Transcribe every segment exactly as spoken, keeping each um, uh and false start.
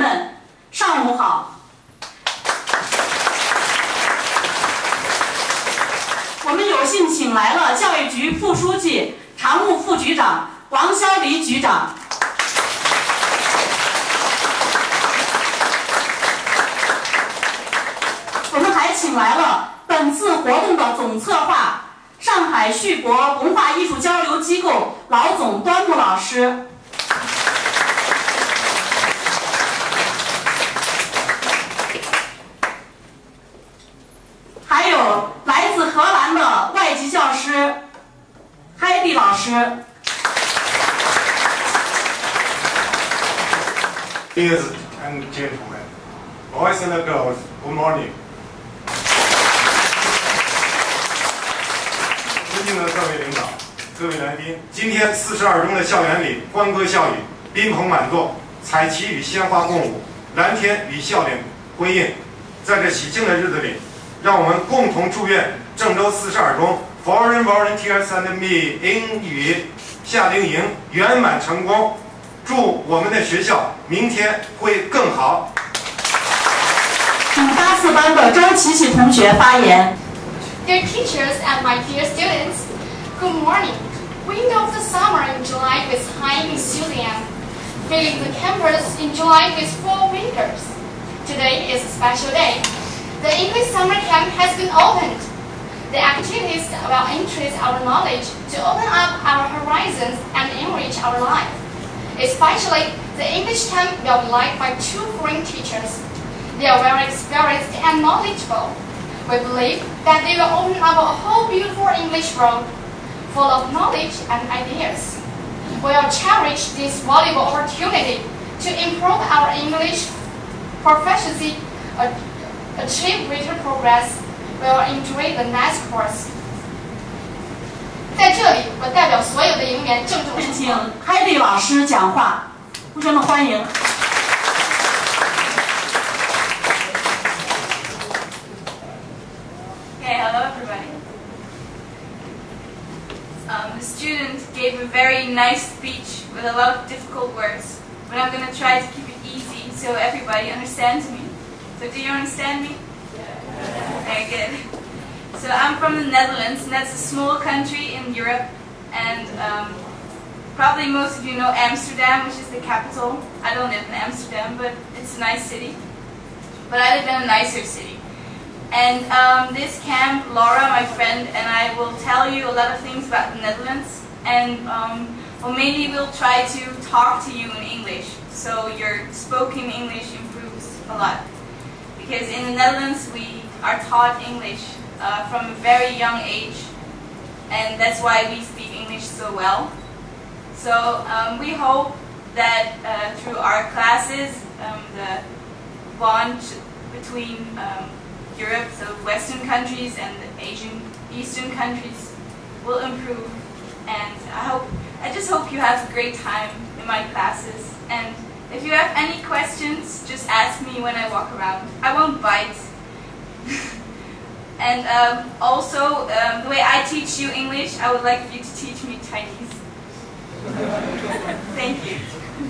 们，上午好！我们有幸请来了教育局副书记、常务副局长王肖黎局长。我们还请来了本次活动的总策划、上海旭国文化艺术交流机构老总端木老师。还有来自荷兰的外籍教师海蒂老师。 Ladies and gentlemen, boys and girls, good morning. 尊敬的各位领导、各位来宾，今天四十二中的校园里欢歌笑语，宾朋满座，彩旗与鲜花共舞，蓝天与笑脸辉映。在这喜庆的日子里，让我们共同祝愿郑州四十二中 Foreign Volunteers and Me 英语夏令营圆满成功，祝我们的学校明天会更好。 请八四班的周琪琪同学发言。 Dear teachers and my dear students, good morning. Wind of the summer in July with high enthusiasm, filling the campus in July with four winters. Today is a special day. The English summer camp has been opened. The activities will increase our knowledge to open up our horizons and enrich our life. Especially, the English camp will be led by two foreign teachers. They are very experienced and knowledgeable. We believe that they will open up a whole beautiful English world, full of knowledge and ideas. We will cherish this valuable opportunity to improve our English proficiency, achieve greater progress. We will enjoy the next course. 在这里，我代表所有的营员郑重请海蒂老师讲话，同学们欢迎。 Okay, hello everybody. Um, the student gave a very nice speech with a lot of difficult words, but I'm going to try to keep it easy so everybody understands me. So do you understand me? Yeah. Okay, good. So I'm from the Netherlands, and that's a small country in Europe, and um, probably most of you know Amsterdam, which is the capital. I don't live in Amsterdam, but it's a nice city. But I live in a nicer city. And um, this camp, Laura, my friend, and I will tell you a lot of things about the Netherlands, and um, well, mainly we'll try to talk to you in English, so your spoken English improves a lot. Because in the Netherlands, we are taught English uh, from a very young age, and that's why we speak English so well. So um, we hope that uh, through our classes, um, the bond between um, Europe, so Western countries and the Asian, Eastern countries will improve, and I hope, I just hope you have a great time in my classes. And if you have any questions, just ask me when I walk around. I won't bite. And um, also, um, the way I teach you English, I would like you to teach me Chinese. Thank you.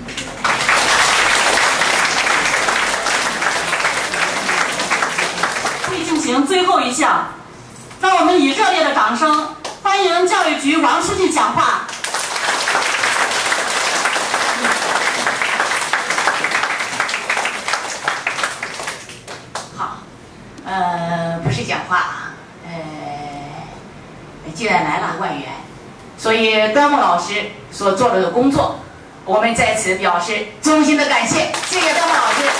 会进行最后一项，让我们以热烈的掌声欢迎教育局王书记讲话。 好，呃，不是讲话啊，呃，既然来了万源，所以端木老师所做的工作，我们在此表示衷心的感谢，谢谢端木老师。